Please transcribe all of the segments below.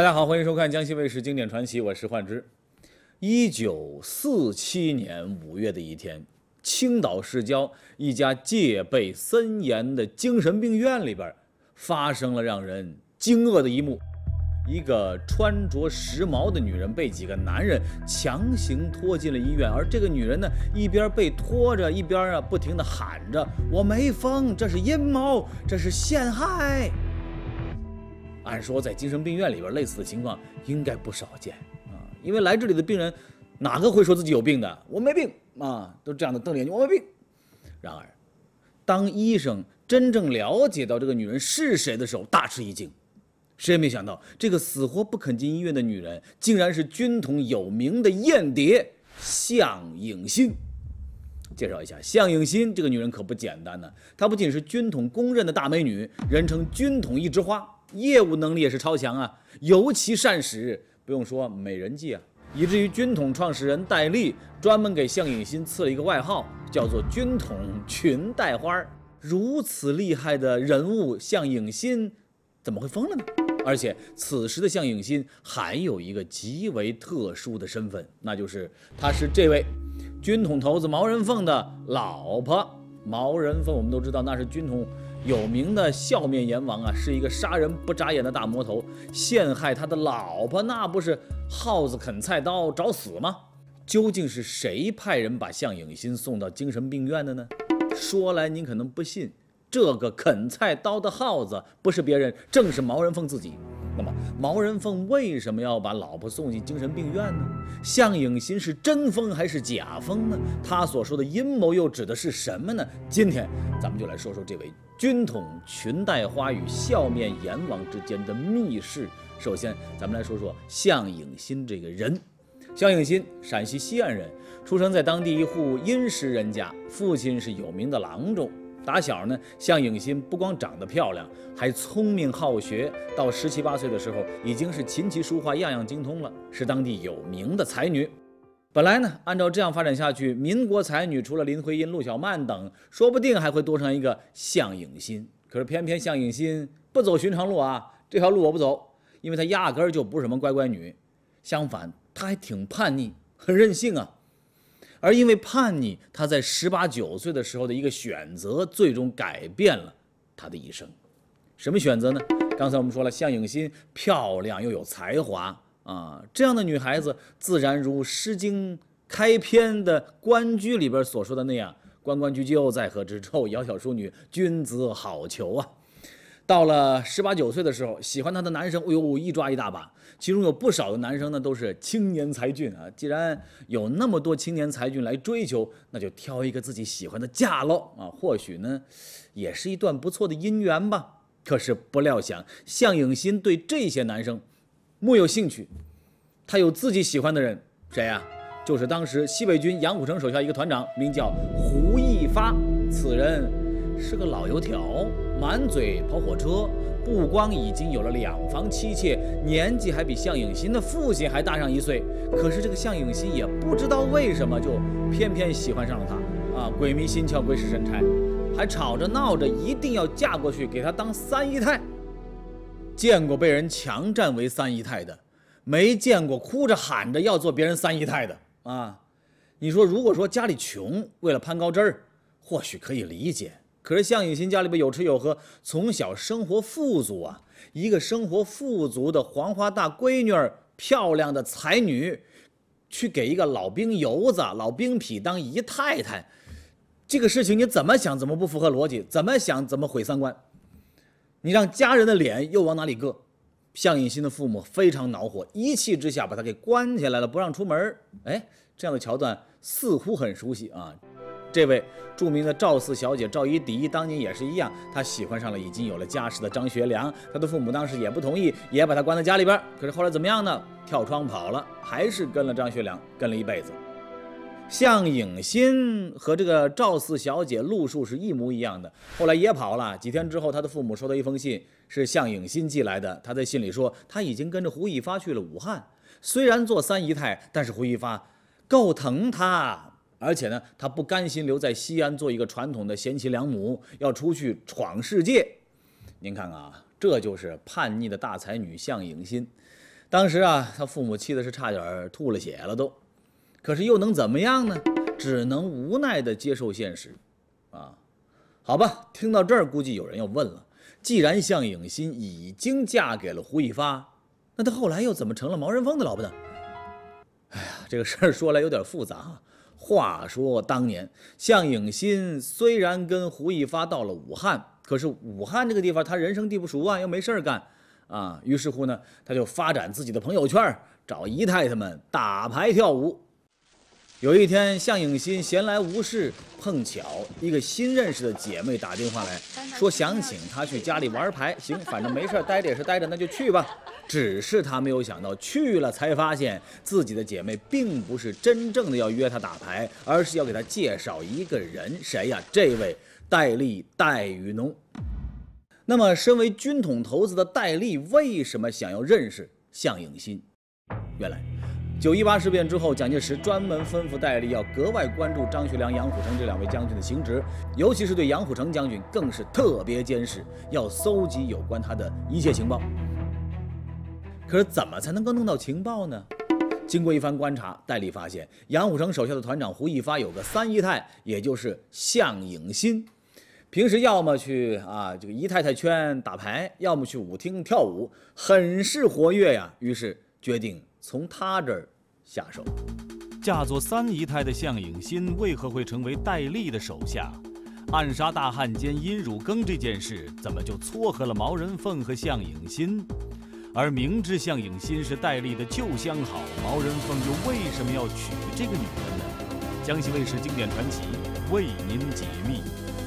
大家好，欢迎收看江西卫视经典传奇，我是幻之。1947年5月的一天，青岛市郊一家戒备森严的精神病院里边，发生了让人惊愕的一幕：一个穿着时髦的女人被几个男人强行拖进了医院，而这个女人呢，一边被拖着，一边不停地喊着：“我没疯，这是阴谋，这是陷害。”按说在精神病院里边，类似的情况应该不少见啊，因为来这里的病人哪个会说自己有病的？我没病啊，都这样的瞪着眼睛，我没病。然而，当医生真正了解到这个女人是谁的时候，大吃一惊。谁也没想到，这个死活不肯进医院的女人，竟然是军统有名的间谍向颖欣。介绍一下，向颖欣这个女人可不简单呢，她不仅是军统公认的大美女，人称军统一枝花。业务能力也是超强啊，尤其善使，不用说美人计啊，以至于军统创始人戴笠专门给向颖欣赐了一个外号，叫做军统裙带花。如此厉害的人物向颖欣怎么会疯了呢？而且此时的向颖欣还有一个极为特殊的身份，那就是她是这位军统头子毛人凤的老婆。毛人凤我们都知道，那是军统有名的笑面阎王啊，是一个杀人不眨眼的大魔头。陷害他的老婆，那不是耗子啃菜刀找死吗？究竟是谁派人把向颖欣送到精神病院的呢？说来您可能不信，这个啃菜刀的耗子不是别人，正是毛人凤自己。那么毛人凤为什么要把老婆送进精神病院呢？向颖欣是真疯还是假疯呢？他所说的阴谋又指的是什么呢？今天咱们就来说说这位军统裙带花与笑面阎王之间的密室。首先咱们来说说向颖欣这个人。向颖欣陕西西安人，出生在当地一户殷实人家，父亲是有名的郎中。打小呢，向颖欣不光长得漂亮，还聪明好学。到17、18岁的时候，已经是琴棋书画样样精通了，是当地有名的才女。本来呢，按照这样发展下去，民国才女除了林徽因、陆小曼等，说不定还会多上一个向颖欣。可是偏偏向颖欣不走寻常路啊，这条路我不走，因为她压根儿就不是什么乖乖女，相反，她还挺叛逆，很任性啊。而因为叛逆，他在18、19岁的时候的一个选择，最终改变了他的一生。什么选择呢？刚才我们说了，向颖欣漂亮又有才华啊，这样的女孩子自然如《诗经》开篇的关雎里边所说的那样：“关关雎鸠，在河之洲，窈窕淑女，君子好逑啊。”到了18、19岁的时候，喜欢他的男生，一抓一大把，其中有不少的男生呢都是青年才俊啊。既然有那么多青年才俊来追求，那就挑一个自己喜欢的嫁喽啊，或许呢也是一段不错的姻缘吧。可是不料想，向颖欣对这些男生木有兴趣，他有自己喜欢的人，谁呀？就是当时西北军杨虎城手下一个团长，名叫胡一发。此人是个老油条，满嘴跑火车，不光已经有了2房妻妾，年纪还比向颖欣的父亲还大上1岁。可是这个向颖欣也不知道为什么，就偏偏喜欢上了他啊！鬼迷心窍，鬼使神差，还吵着闹着一定要嫁过去给他当3姨太。见过被人强占为3姨太的，没见过哭着喊着要做别人3姨太的啊！你说，如果说家里穷，为了攀高枝儿，或许可以理解。可是向颖欣家里边有吃有喝，从小生活富足啊，一个生活富足的黄花大闺女儿，漂亮的才女，去给一个老兵油子、老兵痞当姨太太，这个事情你怎么想怎么不符合逻辑，怎么想怎么毁3观。你让家人的脸又往哪里搁？向颖欣的父母非常恼火，一气之下把她给关起来了，不让出门。哎，这样的桥段似乎很熟悉啊。这位著名的赵四小姐赵一荻当年也是一样，她喜欢上了已经有了家室的张学良，她的父母当时也不同意，也把她关在家里边。可是后来怎么样呢？跳窗跑了，还是跟了张学良，跟了一辈子。向颖欣和这个赵四小姐路数是一模一样的，后来也跑了。几天之后，她的父母收到一封信，是向颖欣寄来的。她在信里说，她已经跟着胡一发去了武汉，虽然做3姨太，但是胡一发够疼她。而且呢，他不甘心留在西安做一个传统的贤妻良母，要出去闯世界。您看啊，这就是叛逆的大才女向颖欣。 当时啊，他父母气的是差点吐了血了都，可是又能怎么样呢？只能无奈地接受现实啊。好吧，听到这儿，估计有人要问了：既然向影心已经嫁给了胡一发，那她后来又怎么成了毛人凤的老婆呢？哎呀，这个事儿说来有点复杂啊。话说当年，向影心虽然跟胡一发到了武汉，可是武汉这个地方他人生地不熟啊，又没事干啊，于是乎呢，他就发展自己的朋友圈，找姨太太们打牌跳舞。有一天，向影心闲来无事，碰巧一个新认识的姐妹打电话来说想请她去家里玩牌。行，反正没事待着也是待着，那就去吧。只是他没有想到，去了才发现自己的姐妹并不是真正的要约他打牌，而是要给他介绍一个人。谁呀？这位戴笠，戴雨农。那么，身为军统头子的戴笠为什么想要认识向影心？原来9·18事变之后，蒋介石专门吩咐戴笠要格外关注张学良、杨虎城这2位将军的行职，尤其是对杨虎城将军更是特别监视，要搜集有关他的一切情报。可是怎么才能够弄到情报呢？经过一番观察，戴笠发现杨虎城手下的团长胡一发有个3姨太，也就是向影心。平时要么去这个姨太太圈打牌，要么去舞厅跳舞，很是活跃呀。于是决定从他这儿下手。 嫁作3姨太的向影心为何会成为戴笠的手下？暗杀大汉奸殷汝耕这件事怎么就撮合了毛人凤和向影心？而明知向影心是戴笠的旧相好，毛人凤又为什么要娶这个女人呢？江西卫视经典传奇为您解密。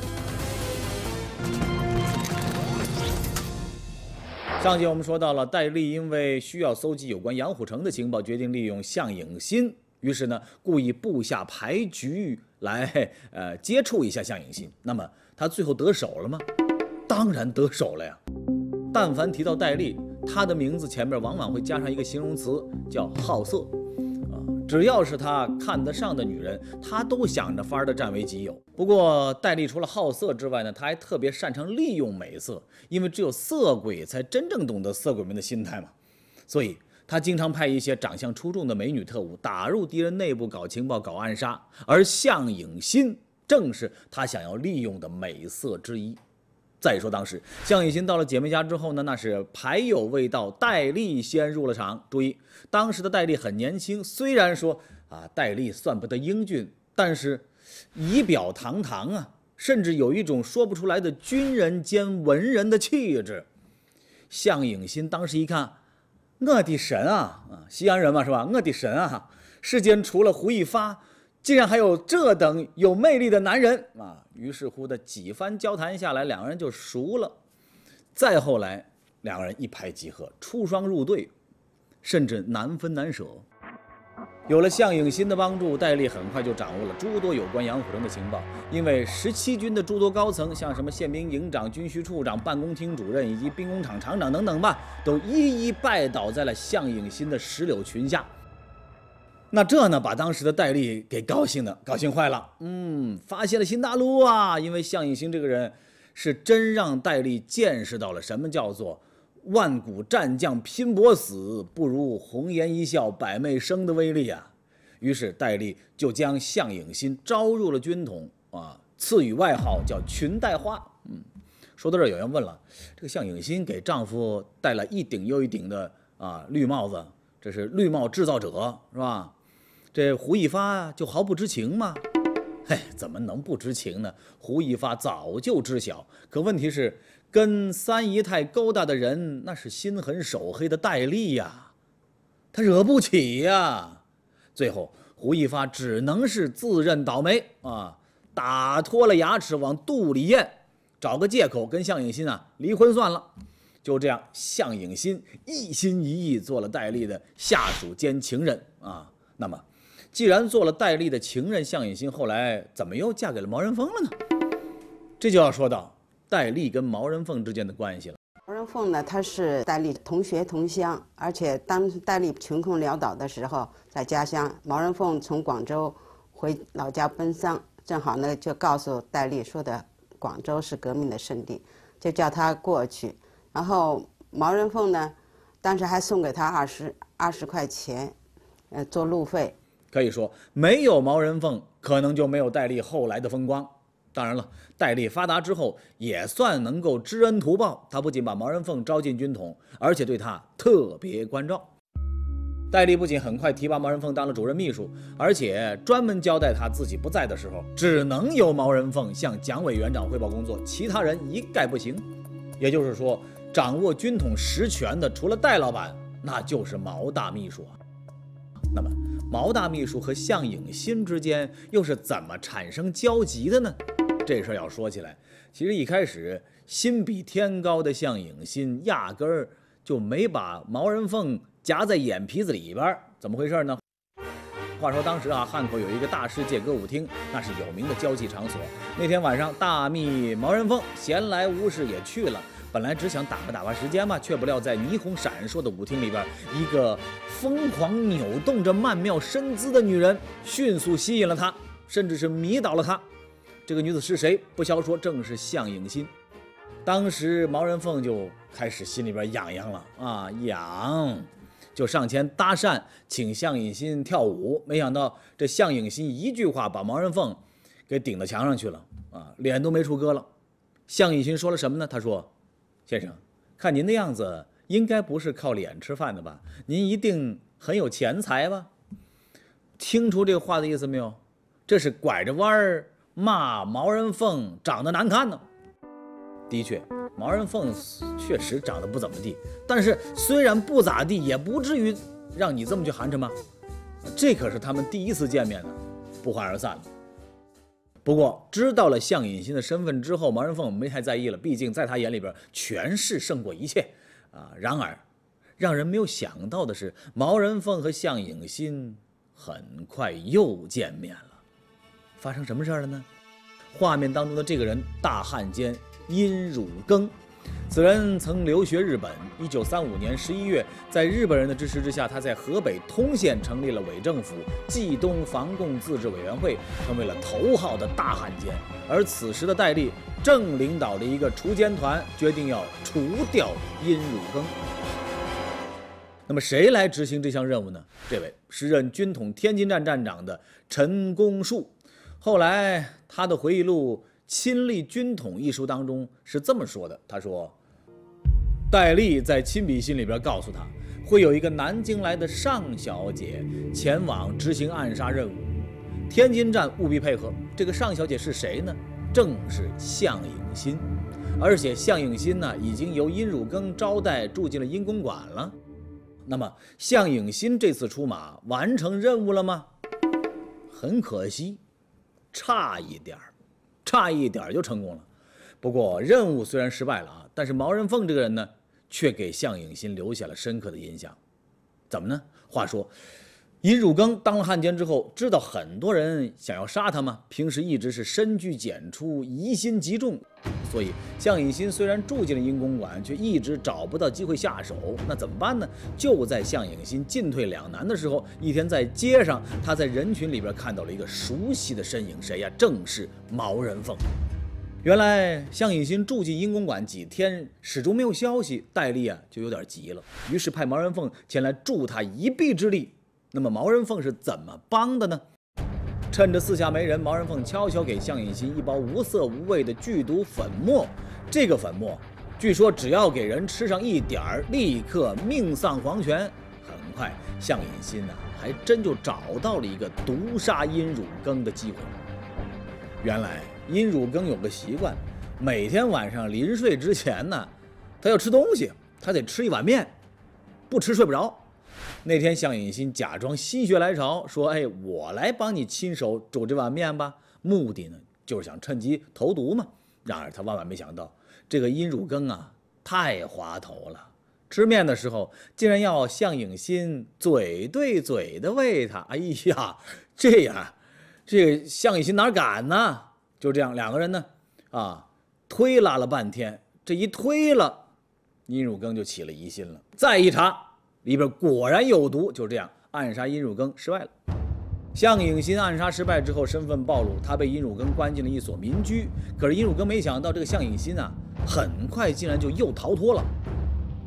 上集我们说到了，戴笠因为需要搜集有关杨虎城的情报，决定利用向影心，于是呢，故意布下牌局来接触一下向影心。那么他最后得手了吗？当然得手了呀。但凡提到戴笠，他的名字前面往往会加上一个形容词，叫好色。只要是他看得上的女人，他都想着法儿的占为己有。不过戴笠除了好色之外呢，他还特别擅长利用美色，因为只有色鬼才真正懂得色鬼们的心态嘛。所以他经常派一些长相出众的美女特务打入敌人内部搞情报、搞暗杀，而向影心正是他想要利用的美色之一。再说当时向影心到了姐妹家之后呢，那是牌友未到，戴笠先入了场。注意，当时的戴笠很年轻，虽然说戴笠算不得英俊，但是仪表堂堂啊，甚至有一种说不出来的军人兼文人的气质。向影心当时一看，我的神啊，西安人嘛是吧？我的神啊，世间除了胡一发，竟然还有这等有魅力的男人啊！于是乎的几番交谈下来，2个人就熟了。再后来，2个人一拍即合，出双入对，甚至难分难舍。有了向影心的帮助，戴笠很快就掌握了诸多有关杨虎城的情报。因为17军的诸多高层，像什么宪兵营长、军需处长、办公厅主任以及兵工厂厂长等等吧，都一一拜倒在了向影心的石榴裙下。那这呢，把当时的戴笠给高兴坏了。发现了新大陆啊！因为向影心这个人是真让戴笠见识到了什么叫做万古战将拼搏死，不如红颜一笑百媚生的威力啊！于是戴笠就将向影心招入了军统赐予外号叫裙带花。说到这儿，有人问了，这个向影心给丈夫戴了一顶又一顶的绿帽子，这是绿帽制造者是吧？这胡一发就毫不知情吗？怎么能不知情呢？胡一发早就知晓，可问题是跟3姨太勾搭的人，那是心狠手黑的戴笠呀，他惹不起呀。最后胡一发只能是自认倒霉打脱了牙齿往肚里咽，找个借口跟向影心离婚算了。就这样，向影心一心一意做了戴笠的下属兼情人那么既然做了戴笠的情人，向影心后来怎么又嫁给了毛人凤了呢？这就要说到戴笠跟毛人凤之间的关系了。 毛人凤呢，他是戴笠同学同乡，而且当戴笠穷困潦倒的时候，在家乡，毛人凤从广州回老家奔丧，正好呢就告诉戴笠说的广州是革命的圣地，就叫他过去。然后毛人凤呢， 当时还送给他20块钱，做路费。 可以说，没有毛人凤，可能就没有戴笠后来的风光。当然了，戴笠发达之后，也算能够知恩图报。他不仅把毛人凤招进军统，而且对他特别关照。戴笠不仅很快提拔毛人凤当了主任秘书，而且专门交代他自己不在的时候，只能由毛人凤向蒋委员长汇报工作，其他人一概不行。也就是说，掌握军统实权的除了戴老板，那就是毛大秘书啊。那么毛大秘书和项颖新之间又是怎么产生交集的呢？这事儿要说起来，其实一开始心比天高的项颖新压根儿就没把毛人凤夹在眼皮子里边，怎么回事呢？话说当时汉口有一个大世界歌舞厅，那是有名的交际场所。那天晚上，大秘毛人凤闲来无事也去了。本来只想打发时间嘛，却不料在霓虹闪烁的舞厅里边，一个疯狂扭动着曼妙身姿的女人迅速吸引了他，甚至是迷倒了他。这个女子是谁？不消说，正是项颖新。当时毛人凤就开始心里边痒了痒，就上前搭讪，请项颖新跳舞。没想到这项颖新一句话把毛人凤给顶到墙上去了脸都没处搁了。项颖新说了什么呢？他说：“先生，看您的样子，应该不是靠脸吃饭的吧？您一定很有钱财吧？”听出这个话的意思没有？这是拐着弯儿骂毛人凤长得难看呢。的确，毛人凤确实长得不怎么地，但是虽然不咋地，也不至于让你这么去寒碜吗？这可是他们第一次见面呢，不欢而散了。不过知道了项颖新的身份之后，毛人凤没太在意了，毕竟在他眼里边权势胜过一切然而让人没有想到的是，毛人凤和项颖新很快又见面了。发生什么事了呢？画面当中的这个人，大汉奸殷汝耕。此人曾留学日本。1935年11月，在日本人的支持之下，他在河北通县成立了伪政府冀东防共自治委员会，成为了头号的大汉奸。而此时的戴笠正领导着一个除奸团，决定要除掉殷汝耕。那么谁来执行这项任务呢？这位是任军统天津站站长的陈公树。后来他的回忆录《亲历军统》一书当中是这么说的，他说，戴笠在亲笔信里边告诉他，会有一个南京来的尚小姐前往执行暗杀任务，天津站务必配合。这个尚小姐是谁呢？正是项颖新。而且项颖新呢，已经由殷汝耕招待住进了殷公馆了。那么项颖新这次出马完成任务了吗？很可惜，差一点就成功了。不过任务虽然失败了但是毛人凤这个人呢，却给项颖新留下了深刻的印象。怎么呢？话说殷汝耕当了汉奸之后，知道很多人想要杀他吗？平时一直是深居简出，疑心极重，所以项颖新虽然住进了殷公馆，却一直找不到机会下手。那怎么办呢？就在项颖新进退两难的时候，一天在街上，他在人群里边看到了一个熟悉的身影，谁呀？正是毛人凤。原来项颖新住进殷公馆几天，始终没有消息，戴笠就有点急了，于是派毛人凤前来助他一臂之力。那么毛人凤是怎么帮的呢？趁着四下没人，毛人凤悄悄给项颖新一包无色无味的剧毒粉末。这个粉末据说只要给人吃上一点儿，立刻命丧黄泉。很快项颖新还真就找到了一个毒杀殷汝耕的机会。原来殷汝耕有个习惯，每天晚上临睡之前他要吃东西，他得吃一碗面，不吃睡不着。那天项颖新假装心血来潮说，我来帮你亲手煮这碗面吧，目的呢就是想趁机投毒嘛。然而他万万没想到，这个殷汝耕太滑头了，吃面的时候竟然要项颖新嘴对嘴的喂他。这个项颖新哪敢呢？就这样两个人呢推拉了半天，这一推了，殷汝耕就起了疑心了。再一查，里边果然有毒，就这样暗杀殷汝耕失败了。项颖新暗杀失败之后，身份暴露，他被殷汝耕关进了一所民居。可是殷汝耕没想到，这个项颖新很快竟然就又逃脱了。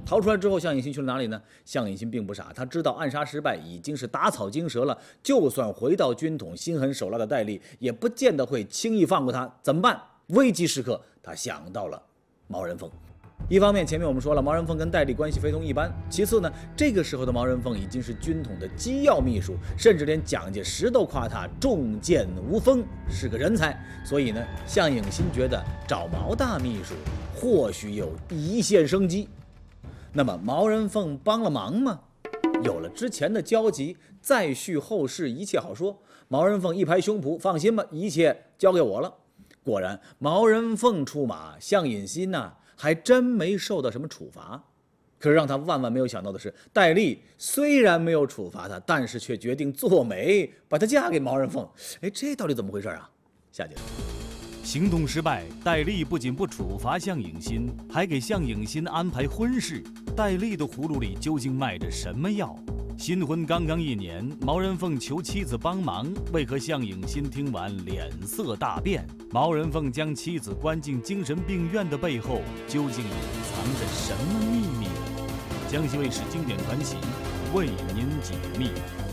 逃出来之后，项尹新去了哪里呢？项尹新并不傻，他知道暗杀失败已经是打草惊蛇了，就算回到军统，心狠手辣的戴笠也不见得会轻易放过他。怎么办？危急时刻，他想到了毛人凤。一方面，前面我们说了，毛人凤跟戴笠关系非同一般；其次呢，这个时候的毛人凤已经是军统的机要秘书，甚至连蒋介石都夸他重剑无锋，是个人才。所以呢，项颖新觉得找毛大秘书或许有一线生机。那么毛人凤帮了忙吗？有了之前的交集，再续后事，一切好说。毛人凤一拍胸脯，放心吧，一切交给我了。果然，毛人凤出马，项尹新呢，还真没受到什么处罚。可是让他万万没有想到的是，戴笠虽然没有处罚他，但是却决定做媒，把她嫁给毛人凤。哎，这到底怎么回事啊？下节说。 行动失败，戴笠不仅不处罚项颖新，还给项颖新安排婚事。戴笠的葫芦里究竟卖着什么药？新婚刚刚1年，毛人凤求妻子帮忙，为何项颖新听完脸色大变？毛人凤将妻子关进精神病院的背后，究竟隐藏着什么秘密呢？江西卫视经典传奇为您解密。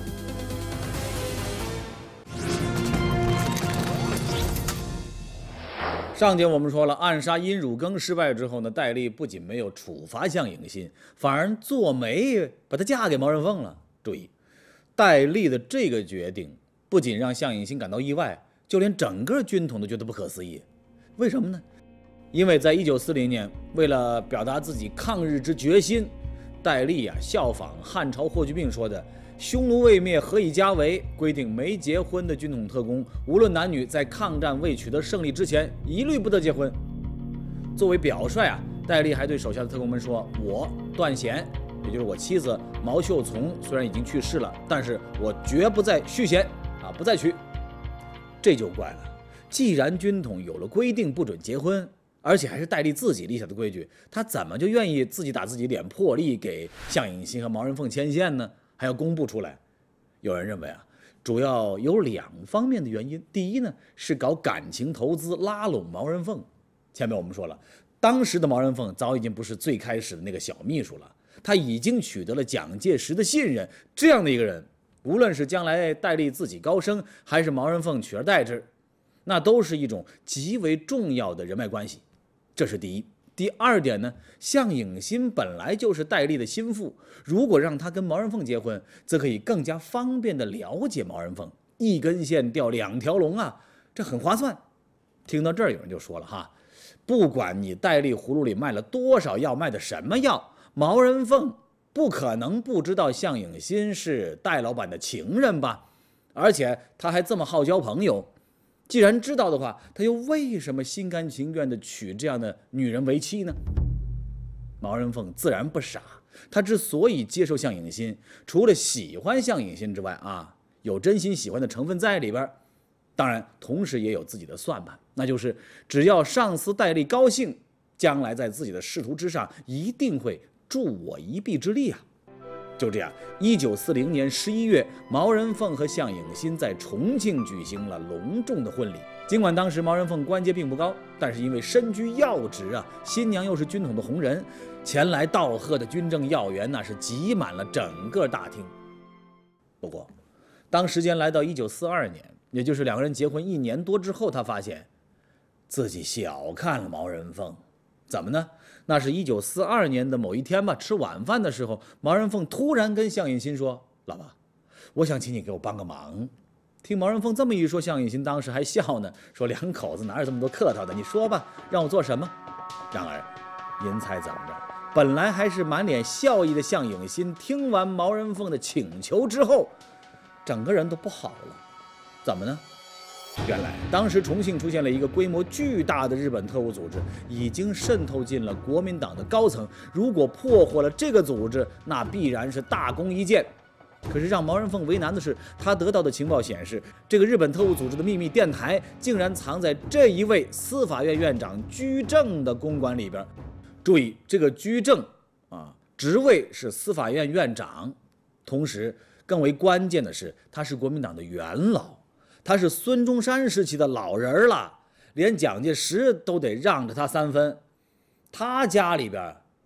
上节我们说了，暗杀殷汝耕失败之后呢，戴笠不仅没有处罚项颖新，反而做媒把她嫁给毛人凤了。注意，戴笠的这个决定不仅让项颖新感到意外，就连整个军统都觉得不可思议。为什么呢？因为在1940年，为了表达自己抗日之决心，戴笠效仿汉朝霍去病说的匈奴未灭，何以家为？规定没结婚的军统特工，无论男女，在抗战未取得胜利之前，一律不得结婚。作为表率戴笠还对手下的特工们说：“我段贤，也就是我妻子毛秀从，虽然已经去世了，但是我绝不再续弦不再娶。”这就怪了，既然军统有了规定不准结婚，而且还是戴笠自己立下的规矩，他怎么就愿意自己打自己脸破例给项颖新和毛人凤牵线呢？还要公布出来？有人认为主要有2方面的原因。第一呢，是搞感情投资拉拢毛人凤。前面我们说了，当时的毛人凤早已经不是最开始的那个小秘书了，他已经取得了蒋介石的信任。这样的一个人，无论是将来戴笠自己高升，还是毛人凤取而代之，那都是一种极为重要的人脉关系。这是第一。第二点呢，项颖新本来就是戴笠的心腹，如果让他跟毛人凤结婚，则可以更加方便地了解毛人凤，一根线钓2条龙这很划算。听到这儿，有人就说了不管你戴笠葫芦里卖了多少药，卖的什么药，毛人凤不可能不知道项颖新是戴老板的情人吧？而且他还这么好交朋友。既然知道的话，他又为什么心甘情愿地娶这样的女人为妻呢？毛人凤自然不傻，他之所以接受项颖新，除了喜欢项颖新之外有真心喜欢的成分在里边，当然同时也有自己的算盘，那就是只要上司戴笠高兴，将来在自己的仕途之上一定会助我一臂之力就这样，1940年11月，毛人凤和项颖新在重庆举行了隆重的婚礼。尽管当时毛人凤官阶并不高，但是因为身居要职新娘又是军统的红人，前来道贺的军政要员是挤满了整个大厅。不过，当时间来到1942年，也就是2个人结婚1年多之后，他发现自己小看了毛人凤。怎么呢？那是1942年的某一天吃晚饭的时候，毛人凤突然跟项颖新说：“老婆，我想请你给我帮个忙。”听毛人凤这么一说，项颖新当时还笑呢，说2口子哪有这么多客套的，你说吧，让我做什么？然而，您猜怎么着？本来还是满脸笑意的项颖新，听完毛人凤的请求之后，整个人都不好了。怎么呢？原来当时重庆出现了一个规模巨大的日本特务组织，已经渗透进了国民党的高层。如果破获了这个组织，那必然是大功一件。可是让毛人凤为难的是，他得到的情报显示，这个日本特务组织的秘密电台竟然藏在这一位司法院院长居正的公馆里边。注意，这个居正职位是司法院院长，同时更为关键的是，他是国民党的元老。他是孙中山时期的老人了，连蒋介石都得让着他3分。他家里边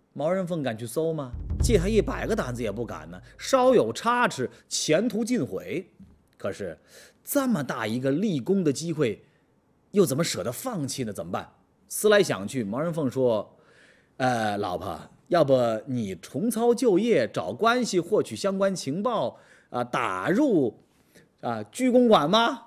毛人凤敢去搜吗？借他100个胆子也不敢呢，稍有差池，前途尽毁。可是这么大一个立功的机会，又怎么舍得放弃呢？怎么办？思来想去，毛人凤说：“老婆，要不你重操旧业，找关系获取相关情报打入居公馆吗？”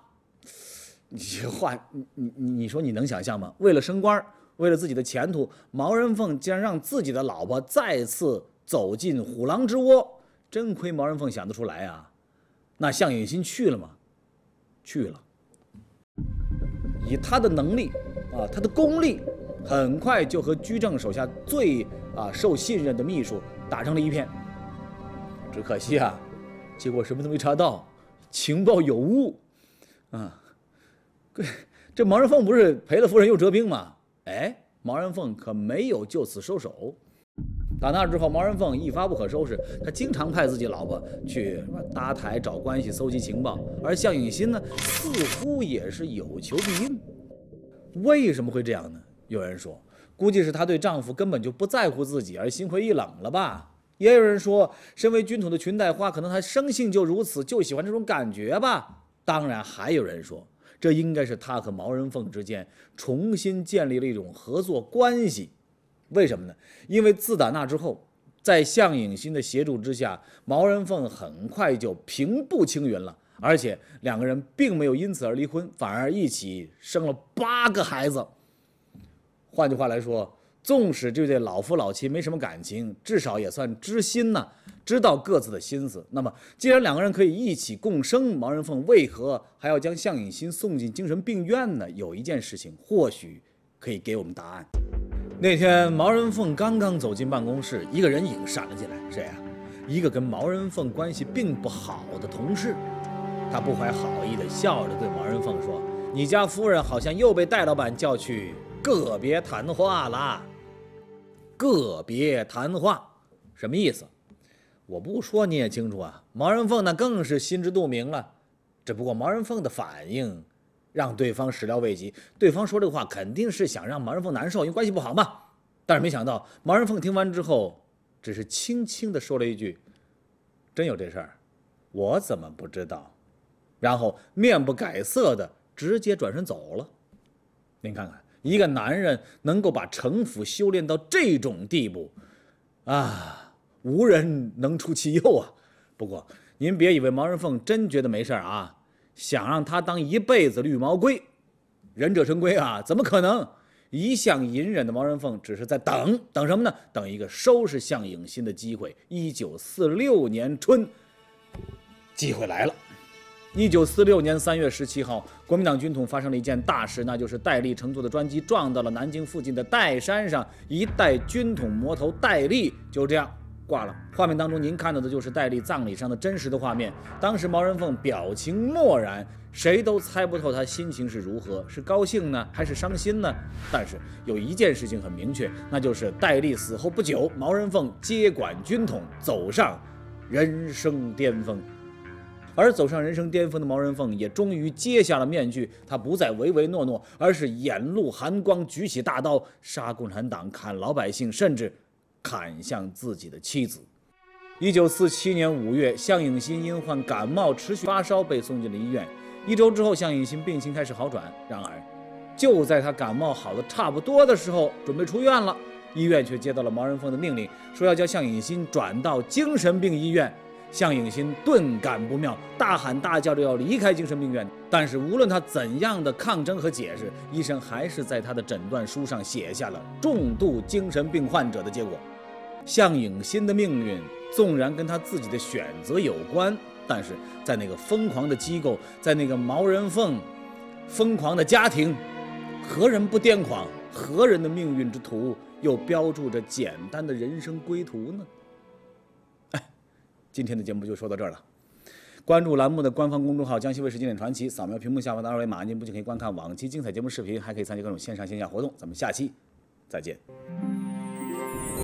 你说你能想象吗？为了升官，为了自己的前途，毛人凤竟然让自己的老婆再次走进虎狼之窝，真亏毛人凤想得出来啊！那项允新去了吗？去了。以他的能力他的功力，很快就和居正手下最受信任的秘书打成了一片。只可惜结果什么都没查到，情报有误这毛人凤不是赔了夫人又折兵吗？毛人凤可没有就此收手。打那之后，毛人凤一发不可收拾，他经常派自己老婆去搭台找关系、搜集情报，而项允新呢，似乎也是有求必应。为什么会这样呢？有人说，估计是她对丈夫根本就不在乎自己而心灰意冷了吧。也有人说，身为军统的裙带花，可能她生性就如此，就喜欢这种感觉吧。当然，还有人说，这应该是她和毛人凤之间重新建立了一种合作关系。为什么呢？因为自打那之后，在项允新的协助之下，毛人凤很快就平步青云了，而且两个人并没有因此而离婚，反而一起生了8个孩子。换句话来说，纵使这对老夫老妻没什么感情，至少也算知心呢，知道各自的心思。那么既然两个人可以一起共生，毛人凤为何还要将项允新送进精神病院呢？有一件事情或许可以给我们答案。那天毛人凤刚刚走进办公室，一个人影闪了进来。谁啊？一个跟毛人凤关系并不好的同事。他不怀好意地笑着对毛人凤说：“你家夫人好像又被戴老板叫去个别谈话了。”个别谈话什么意思？我不说你也清楚啊。毛人凤那更是心知肚明了，只不过毛人凤的反应让对方始料未及，对方说这个话肯定是想让毛人凤难受，因为关系不好嘛。但是没想到毛人凤听完之后，只是轻轻地说了一句：“真有这事儿？我怎么不知道？”然后面不改色的直接转身走了。您看看，一个男人能够把城府修炼到这种地步无人能出其右啊。不过您别以为毛人凤真觉得没事啊，想让他当一辈子绿毛龟，忍者神龟怎么可能？一向隐忍的毛人凤只是在等什么呢？等一个收拾项允新的机会。1946年春，机会来了。1946年3月17号，国民党军统发生了一件大事，那就是戴笠乘坐的专机撞到了南京附近的岱山上，一代军统魔头戴笠就这样挂了。画面当中您看到的就是戴笠葬礼上的真实的画面。当时毛人凤表情漠然，谁都猜不透他心情是如何，是高兴呢还是伤心呢？但是有一件事情很明确，那就是戴笠死后不久，毛人凤接管军统，走上人生巅峰。而走上人生巅峰的毛人凤也终于揭下了面具，他不再唯唯诺诺，而是眼露寒光，举起大刀，杀共产党，砍老百姓，甚至砍向自己的妻子。1947年5月，项允新因患感冒持续发烧被送进了医院。1周之后，项允新病情开始好转。然而，就在他感冒好的差不多的时候，准备出院了，医院却接到了毛人凤的命令，说要将项允新转到精神病医院。项允新顿感不妙，大喊大叫着要离开精神病院。但是无论他怎样的抗争和解释，医生还是在他的诊断书上写下了重度精神病患者的结果。项允新的命运纵然跟他自己的选择有关，但是在那个疯狂的机构，在那个毛人凤疯狂的家庭，何人不癫狂？何人的命运之途又标注着简单的人生归途呢？今天的节目就说到这儿了。关注栏目的官方公众号江西卫视经典传奇，扫描屏幕下方的二维码，您不仅可以观看往期精彩节目视频，还可以参加各种线上线下活动。咱们下期再见。